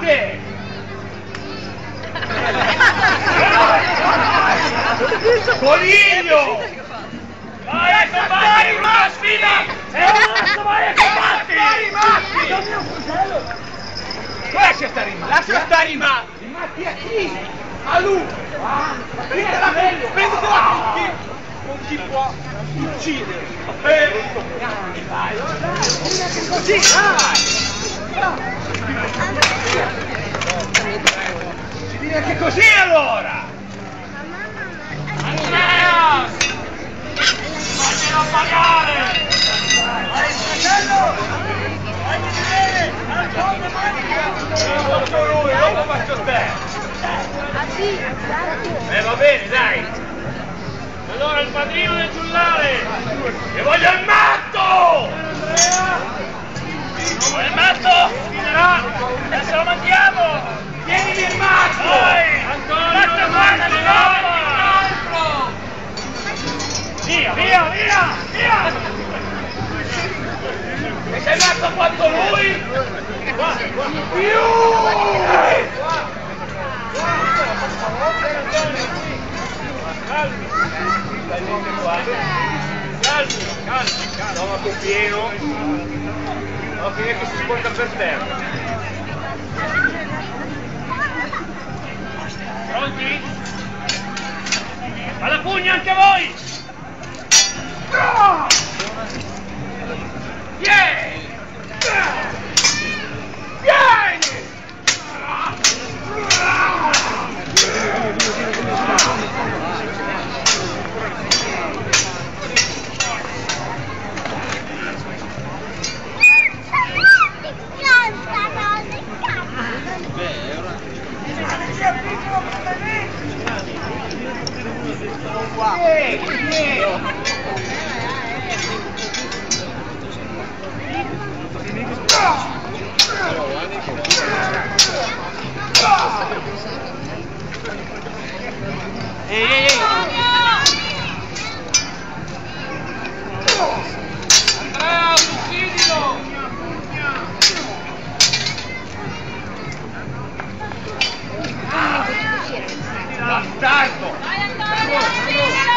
Fermate! Coniglio! Vai, compagni, una sfida! Vai a combatti! Lascia stare i matti! Lascia stare i matti! I matti a chi? A lui! Prendetela tutti! Non si può uccidere! Dai! Così, dai! Si dice anche così allora! Andrea! Faglielo pagare! Vai fratello! Vai di vedere! Al fondo manica! Faccio lui, dopo faccio te! Va bene, dai! Allora il padrino del giullare! E voglio il matto! Vuoi il matto? Finirà! Adesso lo mandiamo! Tienimi il matto! Dai! Ancora! Guarda di nuovo! Via, via, via! Via! E sei matto quanto lui? Più! Calmi! Calmi, calmi, stomaco pieno. Ok, che si sporca per terra. Pronti? Alla pugna anche voi! Vieni! Vieni! Andrea, uccidilo! Bastardo! Vai Antonio, uccidilo!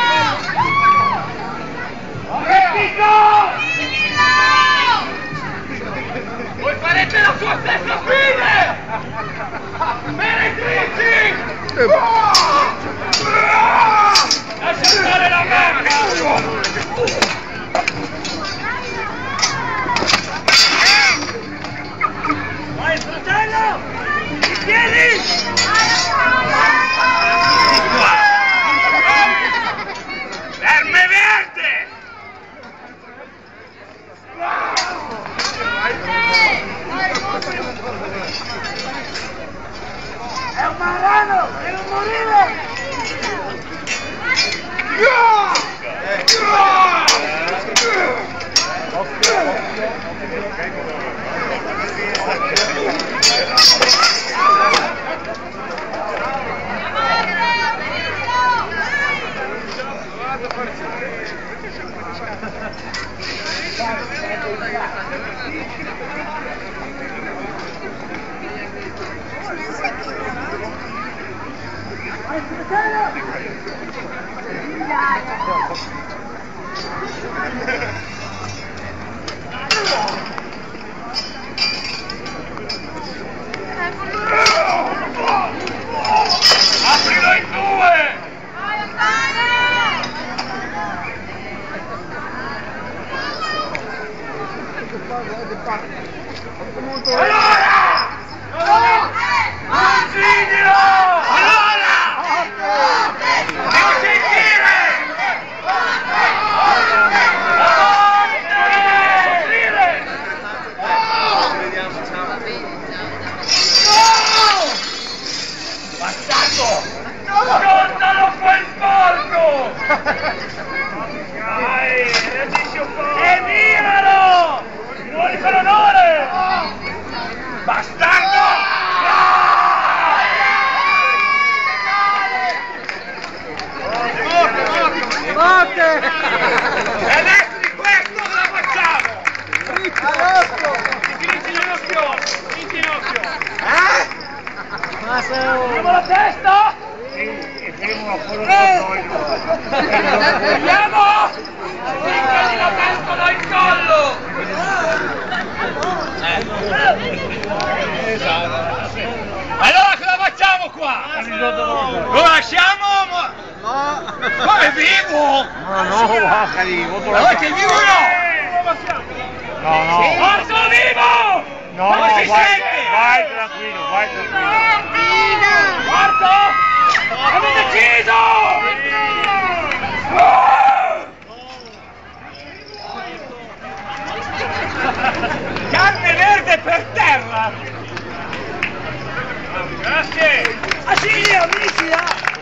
Voi farete la sua stessa fine! Meretrici! Lascia stare la merda! Vai fratello! In piedi! Di qua! Verme verde! È un marano! Deve morire! Aprilo in due! Vai allora! Uccidilo! Allora! Devo sentire! Bastardo! Scontalo quel porco! Dai, reagisci un po'! E miralo! Muori per onore! Bastardo! Morte! E adesso di questo cosa facciamo? All'otto! In ginocchio! In ginocchio! Andiamo la testa! Andiamo! Finché gli la pescono il collo! Allora cosa facciamo qua? Lo lasciamo? Ma è vivo! No, va carino. Allora che è vivo o no? No. Sono vivo! No, ma si vai, sente? vai tranquillo. Quarto! Avete deciso! Carne verde per terra! Grazie! Ah sì, amici!